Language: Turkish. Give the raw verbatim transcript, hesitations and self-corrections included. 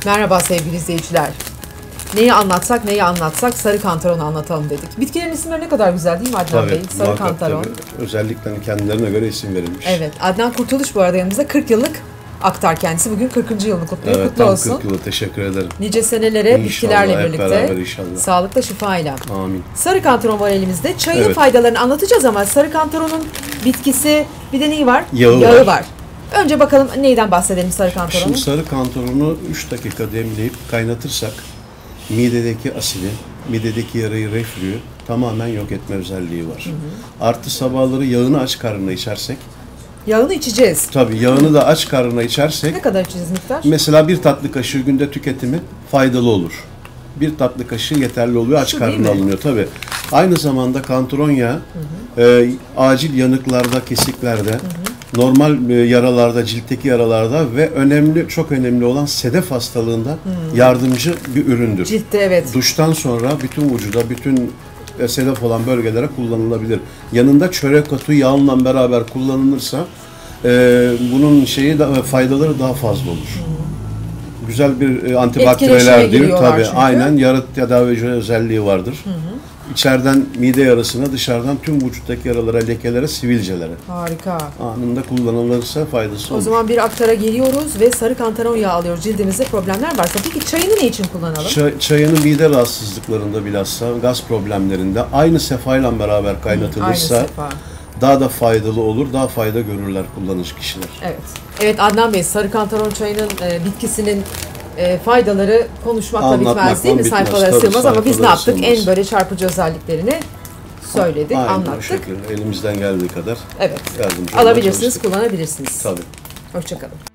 Merhaba sevgili izleyiciler. Neyi anlatsak neyi anlatsak sarı kantaronu anlatalım dedik. Bitkilerin isimleri ne kadar güzel değil mi Adnan Tabii, Bey? Sarı kantaron. tabii. Özellikle kendilerine göre isim verilmiş. Evet. Adnan Kurtuluş bu arada yanımızda kırk yıllık aktar kendisi. Bugün kırkıncı yılını kutluyor. Evet, Kutlu tam olsun. kırk yılı teşekkür ederim. Nice senelere İnşallah, bitkilerle hep birlikte. beraber inşallah. Sağlıkla şifayla. Amin. Sarı kantaron var elimizde. Çayın Evet. faydalarını anlatacağız ama sarı kantaronun bitkisi bir de neyi var? Yağı Yağı var. var. Önce bakalım neyden bahsedelim sarı kantaronun? Şimdi sarı kantaronu üç dakika demleyip kaynatırsak midedeki asidi, midedeki yarayı, reflüyü tamamen yok etme özelliği var. Hı hı. Artı sabahları yağını aç karnına içersek, Yağını içeceğiz. tabii yağını da aç karnına içersek, Ne kadar içeceğiz miktar? mesela bir tatlı kaşığı günde tüketimi faydalı olur. Bir tatlı kaşığı yeterli oluyor, aç Şu değil karnına mi? alınıyor tabii. Aynı zamanda kantaron yağı e, acil yanıklarda, kesiklerde, hı hı. normal e, yaralarda, ciltteki yaralarda ve önemli, çok önemli olan sedef hastalığında hı. yardımcı bir üründür. Ciltte evet. Duştan sonra bütün vücuda, bütün e, sedef olan bölgelere kullanılabilir. Yanında çörek otu yağınla beraber kullanılırsa e, bunun şeyi da, faydaları daha fazla olur. Hı. Güzel bir e, antibakteriyel diyor tabii. Çünkü. Aynen yarı tedavici özelliği vardır. Hı hı. İçeriden mide yarasına, dışarıdan tüm vücuttaki yaralara, lekelere, sivilcelere. Harika. Anında kullanılırsa faydası olur. O zaman bir aktara geliyoruz ve sarı kantaron yağı alıyoruz. Cildimizde problemler varsa. Peki çayını ne için kullanalım? Çay, çayını mide rahatsızlıklarında bilhassa, gaz problemlerinde aynı sefayla beraber kaynatılırsa aynı sefa. daha da faydalı olur, daha fayda görürler kullanıcı kişiler. Evet. Evet Adnan Bey, sarı kantaron çayının e, bitkisinin e, faydaları konuşmakla Anlatmakla bitmez değil mi? bitmez. Sayfalara Tabii, sığmaz ama biz ne yaptık? sayfalara En böyle çarpıcı özelliklerini söyledik, Aynen, anlattık. o şekilde elimizden geldiği kadar Evet. yardımcı olmaya Alabilirsiniz, çalıştık. kullanabilirsiniz. Tabii. Hoşça kalın.